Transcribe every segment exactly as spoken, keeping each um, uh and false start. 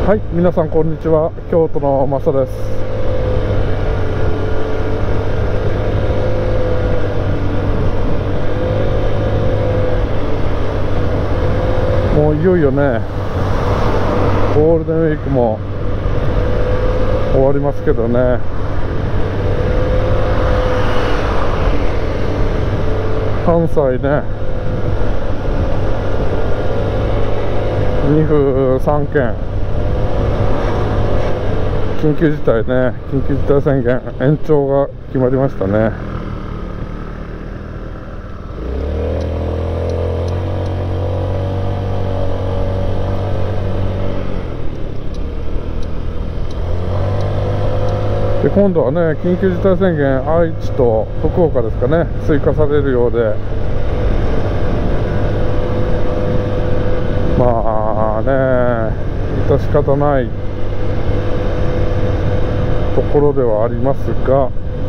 はい、皆さんこんにちは。京都のマサです。もういよいよね、ゴールデンウィークも終わりますけどね。関西ね、に府さん県緊急事態ね、緊急事態宣言延長が決まりましたね。で今度はね、緊急事態宣言、愛知と福岡ですかね、追加されるようで、まあね、致し方ないところではありますが、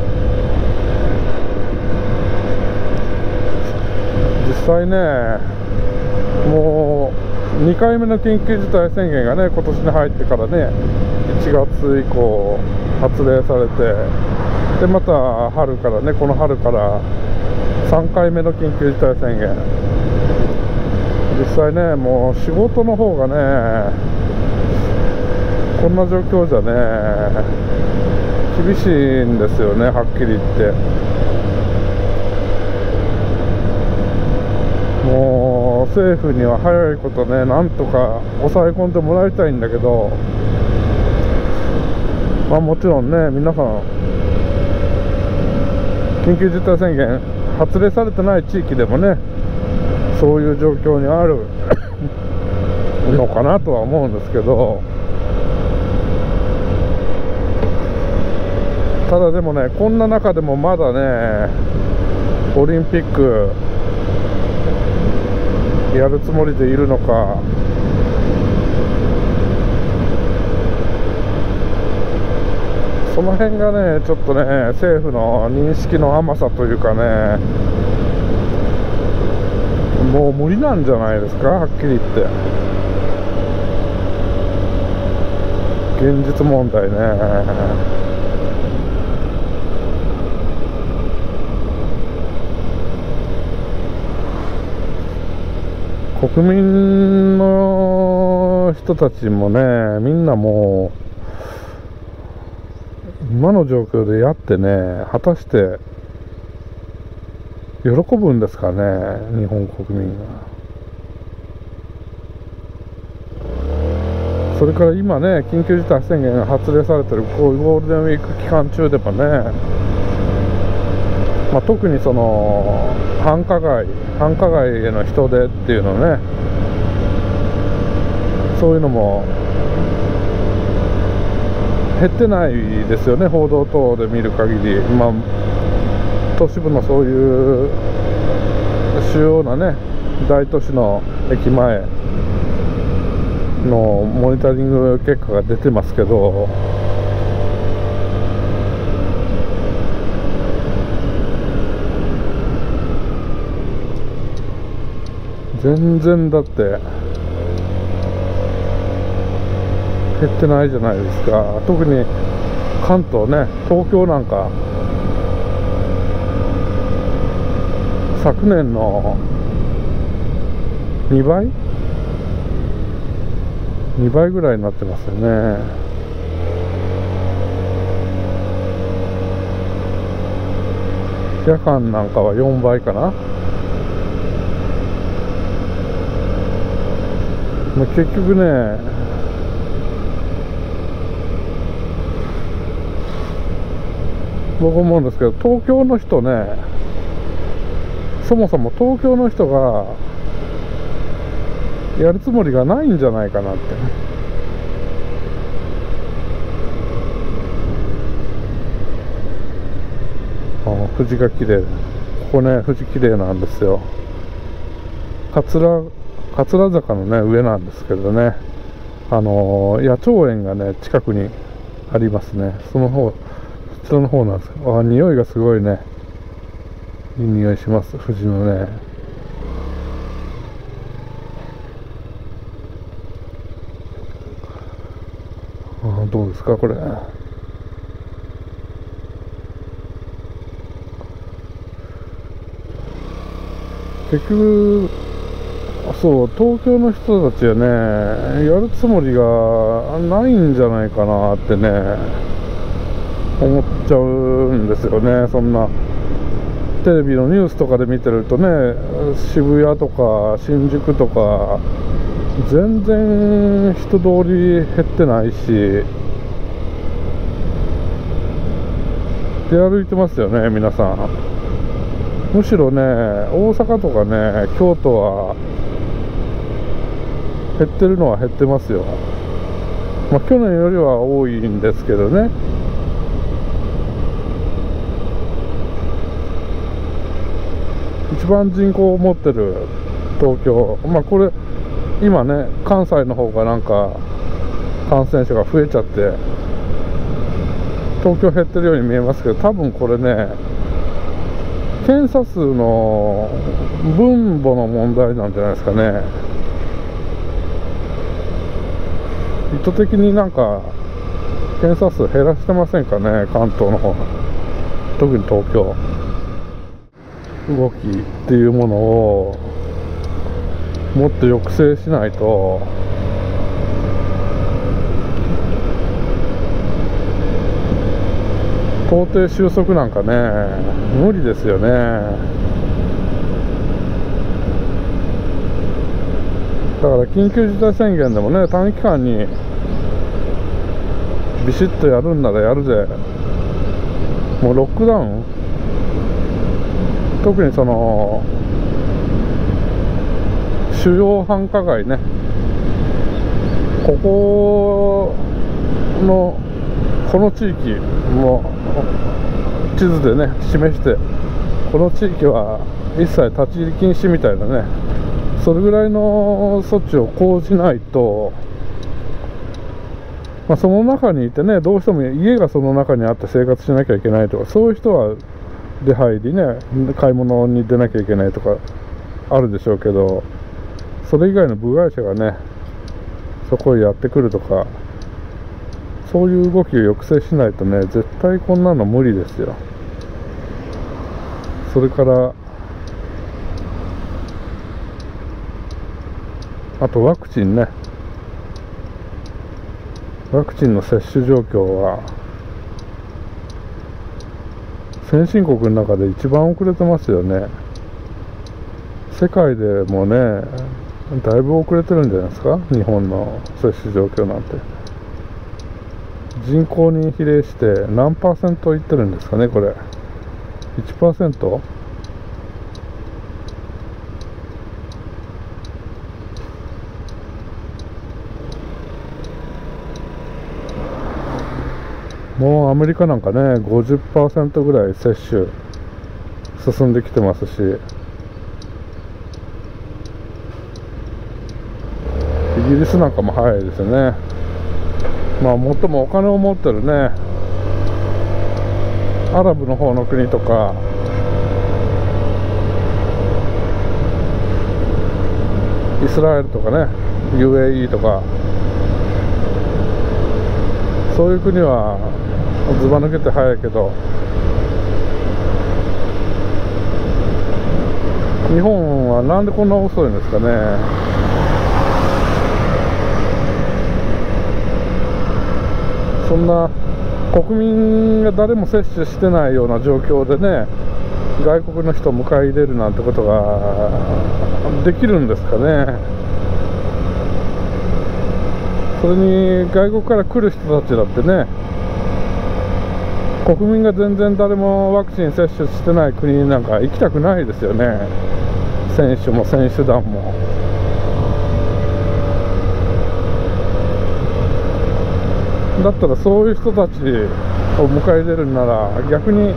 実際ね、もうにかいめの緊急事態宣言がね、今年に入ってからね、いちがつ以降発令されて、でまた春からね、この春からさんかいめの緊急事態宣言、実際ね、もう仕事の方がね、こんな状況じゃね、厳しいんですよね、はっきり言って。もう政府には早いことね、なんとか抑え込んでもらいたいんだけど、まあもちろんね、皆さん緊急事態宣言発令されてない地域でもね、そういう状況にあるのかなとは思うんですけど、ただでもね、こんな中でもまだね、オリンピックやるつもりでいるのか、その辺がね、ちょっとね、政府の認識の甘さというかね、もう無理なんじゃないですか、はっきり言って。現実問題ね。国民の人たちもね、みんなもう今の状況でやってね、果たして喜ぶんですかね、日本国民が。それから今ね、緊急事態宣言が発令されてるこういうゴールデンウィーク期間中でもね、まあ、特にその繁華街繁華街への人出っていうのね、そういうのも減ってないですよね、報道等で見る限り。まあ都市部のそういう主要なね、大都市の駅前のモニタリング結果が出てますけど、全然だって減ってないじゃないですか。特に関東ね、東京なんか昨年のにばいにばいぐらいになってますよね。夜間なんかはよんばいかな。結局ね、僕思うんですけど、東京の人ね、そもそも東京の人がやるつもりがないんじゃないかなって。あ、富士が綺麗。ここね、富士綺麗なんですよ。桂桂坂のね、上なんですけどね、あのー、野鳥園がね、近くにありますね。その方、そちらの方なんですけど、あ、匂いがすごいね、いい匂いします、富士のね。 どうですかこれ。結局そう、東京の人たちはね、やるつもりがないんじゃないかなってね、思っちゃうんですよね。そんなテレビのニュースとかで見てるとね、渋谷とか新宿とか全然人通り減ってないし、出歩いてますよね皆さん。むしろね、大阪とかね、京都は減ってるのは減ってますよ。まあ去年よりは多いんですけどね。一番人口を持ってる東京、まあこれ今ね、関西の方がなんか感染者が増えちゃって東京減ってるように見えますけど、多分これね、検査数の分母の問題なんじゃないですかね。意図的になんか検査数減らしてませんかね、関東の方、特に東京。動きっていうものをもっと抑制しないと、到底収束なんかね、無理ですよね。だから緊急事態宣言でもね、短期間にビシッとやるんならやるぜ。もうロックダウン、特にその主要繁華街ね、ここのこの地域も地図でね示して、この地域は一切立ち入り禁止みたいなね、それぐらいの措置を講じないと、まあ、その中にいてね、どうしても家がその中にあって生活しなきゃいけないとか、そういう人は出入りね、買い物に出なきゃいけないとかあるでしょうけど、それ以外の部外者がねそこへやってくるとか、そういう動きを抑制しないとね、絶対こんなの無理ですよ。それからあとワクチンね、ワクチンの接種状況は先進国の中で一番遅れてますよね。世界でもね、だいぶ遅れてるんじゃないですか、日本の接種状況なんて。人口に比例して何パーセントいってるんですかね、これ。いちパーセント？ もうアメリカなんかね、ごじゅっパーセント ぐらい接種進んできてますし、イギリスなんかも早いですよね。まあ最もお金を持ってるね、アラブの方の国とか、イスラエルとかね、ユーエーイー とか、そういう国はずば抜けて早いけど、日本はなんでこんな遅いんですかね。そんな国民が誰も接種してないような状況でね、外国の人を迎え入れるなんてことができるんですかね。それに外国から来る人たちだってね、国民が全然誰もワクチン接種してない国なんか行きたくないですよね。選手も選手団も。だったらそういう人たちを迎え入れるなら、逆に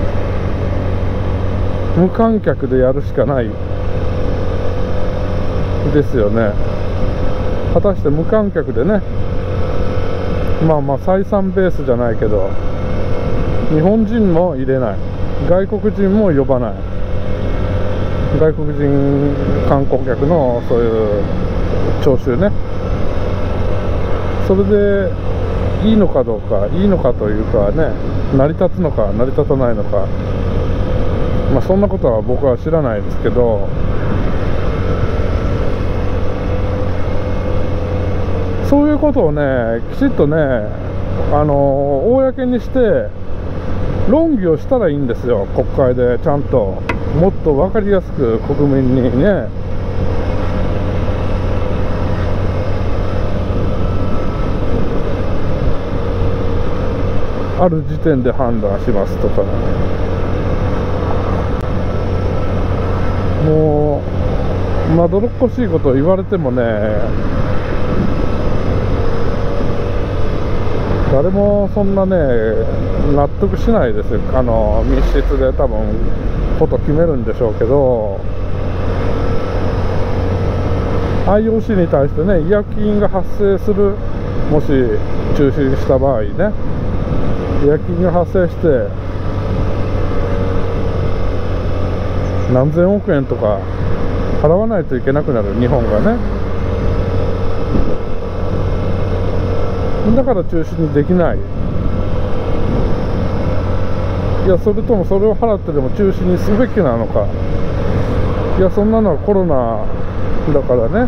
無観客でやるしかないですよね。果たして無観客でね、まあまあ採算ベースじゃないけど、日本人も入れない、外国人も呼ばない、外国人観光客のそういう徴収ね、それでいいのかどうか、いいのかというかね、成り立つのか成り立たないのか、まあそんなことは僕は知らないですけど、そういうことをね、きちっとね、あの公にして論議をしたらいいんですよ、国会で。ちゃんともっと分かりやすく国民にね、ある時点で判断しますとか、もうまどろっこしいことを言われてもね、誰もそんなね納得しないですよ。あの密室で多分こと決めるんでしょうけど、 アイオーシー に対してね違約金が発生する、もし中止した場合ね、違約金が発生して何千億円とか払わないといけなくなる、日本がね。だから中止にできない。いや、それともそれを払ってでも中止にすべきなのか。いや、そんなのはコロナだからね、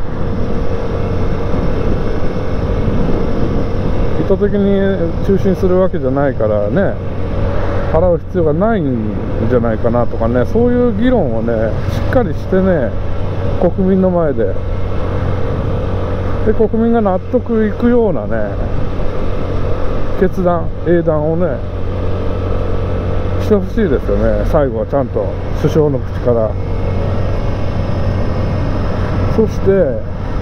意図的に中止にするわけじゃないからね、払う必要がないんじゃないかなとかね、そういう議論をねしっかりしてね、国民の前でで国民が納得いくようなね決断、英断をねしてほしいですよね。最後はちゃんと首相の口から。そして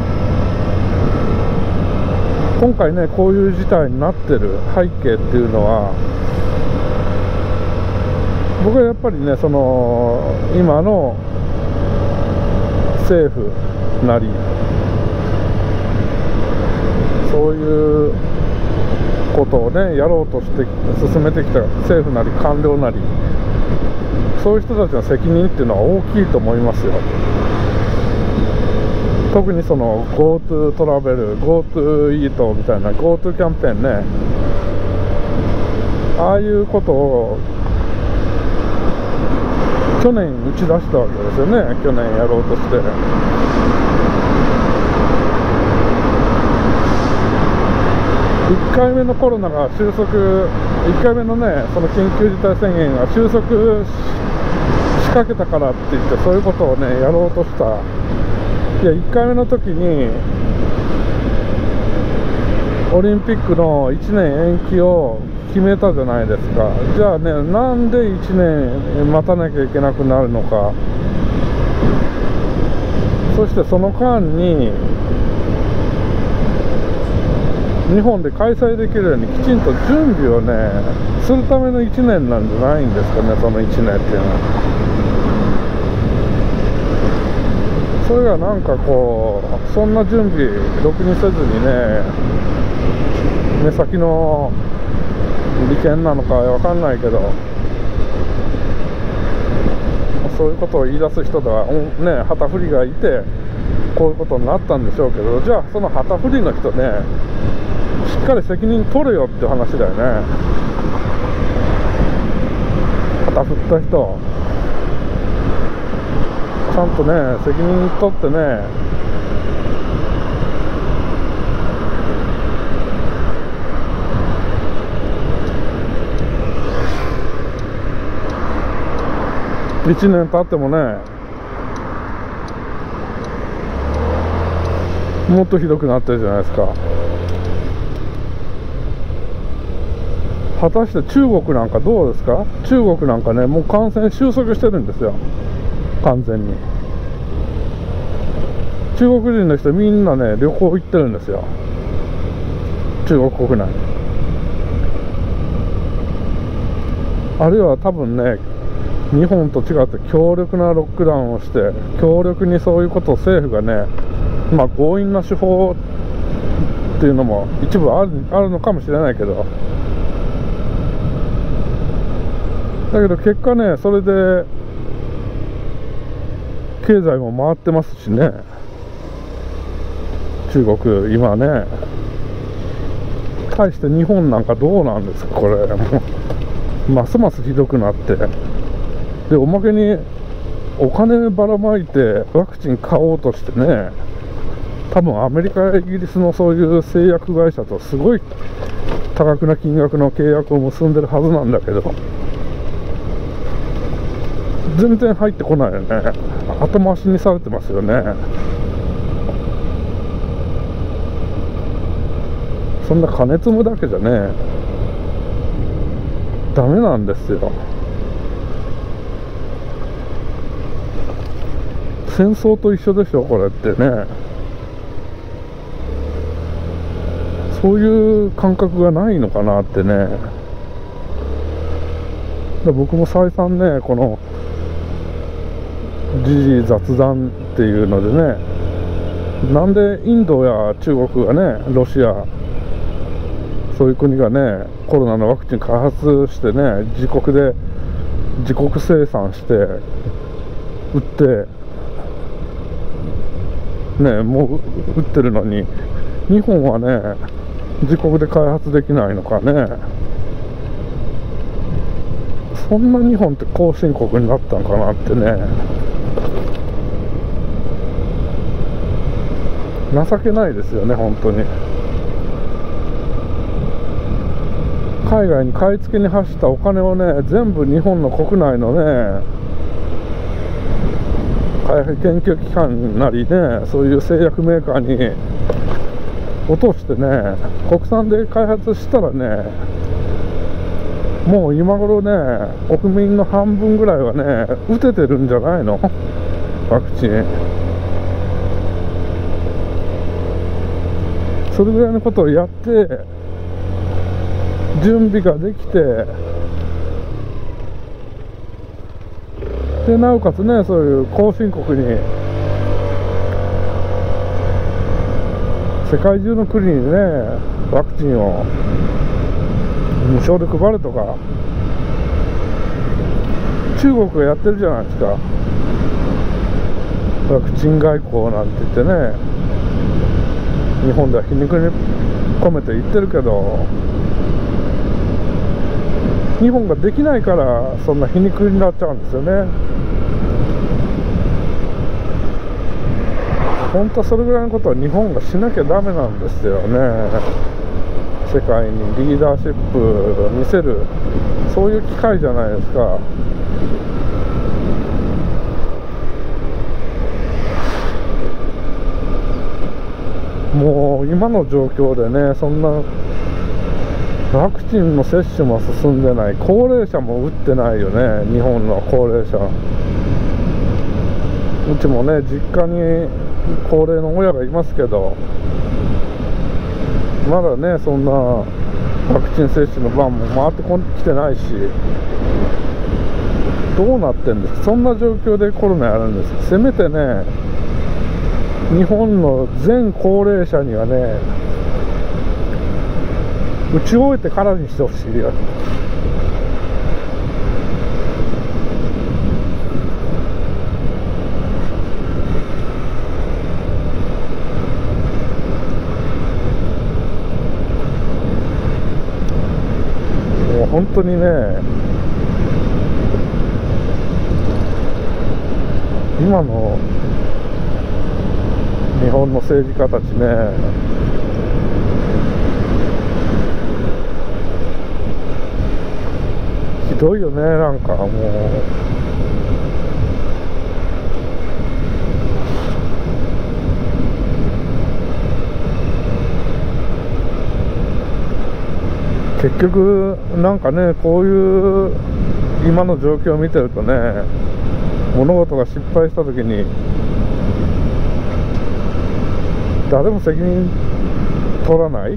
今回ねこういう事態になってる背景っていうのは、僕はやっぱりね、その今の政府なり、そういうことをねやろうとして進めてきた政府なり官僚なり、そういう人たちの責任っていうのは大きいと思いますよ。特にその GoTo トラベル、GoTo イートみたいな GoTo キャンペーンね、ああいうことを去年打ち出したわけですよね。去年やろうとして、いっかいめのコロナが収束、いっかいめのねその緊急事態宣言が収束しかけたからって言って、そういうことをねやろうとした。いや、いっかいめの時にオリンピックのいちねん延期を決めたじゃないですか。じゃあね、なんでいちねん待たなきゃいけなくなるのか。そしてその間に日本で開催できるようにきちんと準備をねするためのいちねんなんじゃないんですかね、そのいちねんっていうのは。それがなんかこうそんな準備ろくにせずにね、目先の利権なのかわかんないけど、そういうことを言い出す人がね旗振りがいてこういうことになったんでしょうけど、じゃあその旗振りの人ねしっかり責任取れよっていう話だよね。旗振った人ちゃんとね責任取ってね、いちねん経ってもねもっとひどくなってるじゃないですか。果たして中国なんかどうですか。中国なんかねもう感染収束してるんですよ、完全に。中国人の人みんなね旅行行ってるんですよ、中国国内。あるいは多分ね日本と違って強力なロックダウンをして強力にそういうことを政府がね、まあ強引な手法っていうのも一部ある、あるのかもしれないけど、だけど結果ねそれで経済も回ってますしね、中国今ね。 対して日本なんかどうなんですか、これ。もうますますひどくなって、でおまけにお金ばらまいてワクチン買おうとしてね、多分アメリカやイギリスのそういう製薬会社とすごい多額な金額の契約を結んでるはずなんだけど、全然入ってこないよね。後回しにされてますよね。そんな金積むだけじゃねダメなんですよ。戦争と一緒でしょこれってね。そういう感覚がないのかなってね。で僕も再三ね、この時事雑談っていうのでね、なんでインドや中国がね、ロシア、そういう国がね、コロナのワクチン開発してね、自国で自国生産して売ってね、もう売ってるのに、日本はね自国で開発できないのかね。そんな日本って後進国になったのかなってね。情けないですよね本当に。海外に買い付けに走ったお金をね、全部日本の国内のね開発研究機関なりね、そういう製薬メーカーに落としてね、国産で開発したらね、もう今頃ね、国民の半分ぐらいはね、打ててるんじゃないの、ワクチン。それぐらいのことをやって、準備ができて、でなおかつね、そういう後進国に、世界中の国にね、ワクチンを無償で配るとか、中国がやってるじゃないですか、ワクチン外交なんて言ってね、日本では皮肉に込めて言ってるけど、日本ができないからそんな皮肉になっちゃうんですよね。本当はそれぐらいのことは日本がしなきゃダメなんですよね。世界にリーダーシップを見せる、そういう機会じゃないですか。もう今の状況でね、そんなワクチンの接種も進んでない、高齢者も打ってないよね、日本の高齢者。うちもね、実家に高齢の親がいますけど、まだね、そんなワクチン接種の番も回ってきてないし、どうなってんですか、そんな状況でコロナやるんですか。せめてね、日本の全高齢者にはね、打ち終えてからにしてほしいよ。もう本当にね、今の日本の政治家たちね、ひどいよね、なんかもう。結局なんかね、こういう今の状況を見てるとね、物事が失敗した時に誰も責任取らない、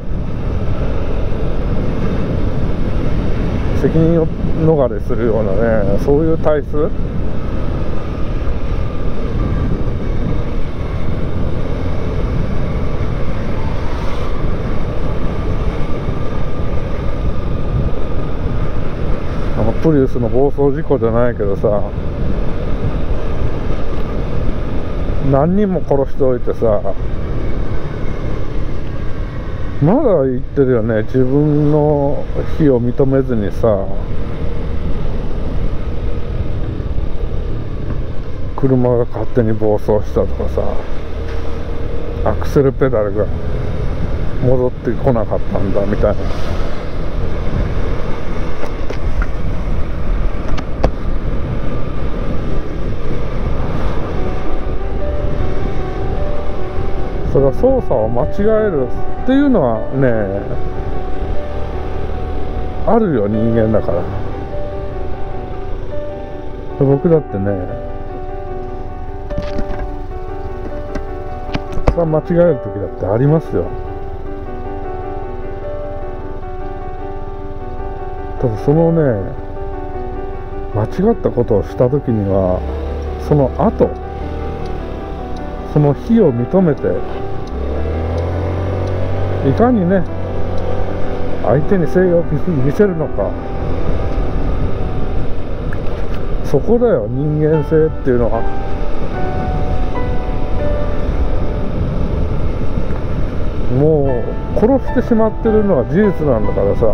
責任を逃れするようなね、そういう体質。あのプリウスの暴走事故じゃないけどさ、何人も殺しておいてさ、 まだ言ってるよね、自分の非を認めずにさ、車が勝手に暴走したとかさ、アクセルペダルが戻ってこなかったんだみたいな。それは操作を間違えるっていうのはね、あるよ、人間だから。僕だってね、それは間違える時だってありますよ。ただそのね、間違ったことをした時には、その後、その非を認めて、いかにね、相手に誠意を見せるのか、そこだよ、人間性っていうのは。もう殺してしまってるのは事実なんだからさ、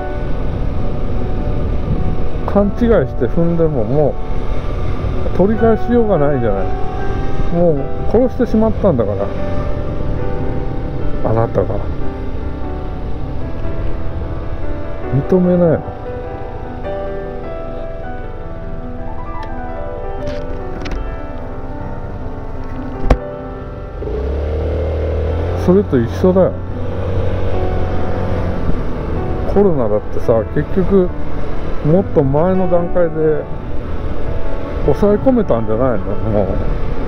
勘違いして踏んでももう取り返しようがないじゃない。もう殺してしまったんだから、あなたが認めなよ。それと一緒だよ。コロナだってさ、結局もっと前の段階で抑え込めたんじゃないの？もう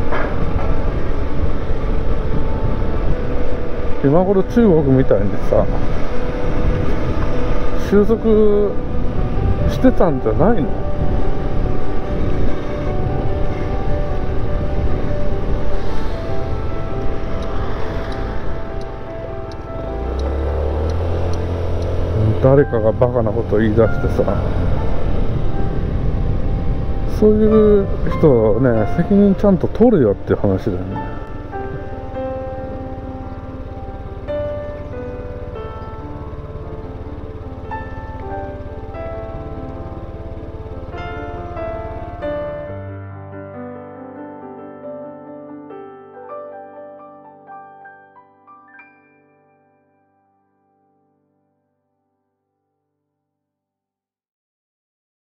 今頃中国みたいにさ、収束してたんじゃないの？誰かがバカなことを言い出してさ、そういう人をね、責任ちゃんと取るよっていう話だよね。